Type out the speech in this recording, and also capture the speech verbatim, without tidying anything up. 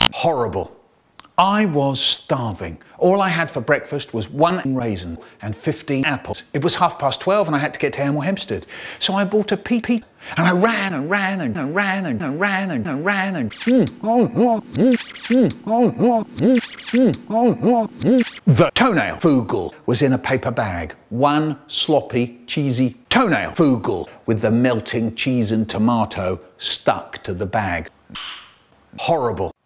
Horrible. I was starving. All I had for breakfast was one raisin and fifteen apples. It was half past twelve and I had to get to Hemel Hempstead. So I bought a pea pea and I ran and ran and, and ran and, and ran and, and ran and the toenail fugel was in a paper bag. One sloppy, cheesy toenail fugel with the melting cheese and tomato stuck to the bag. Horrible.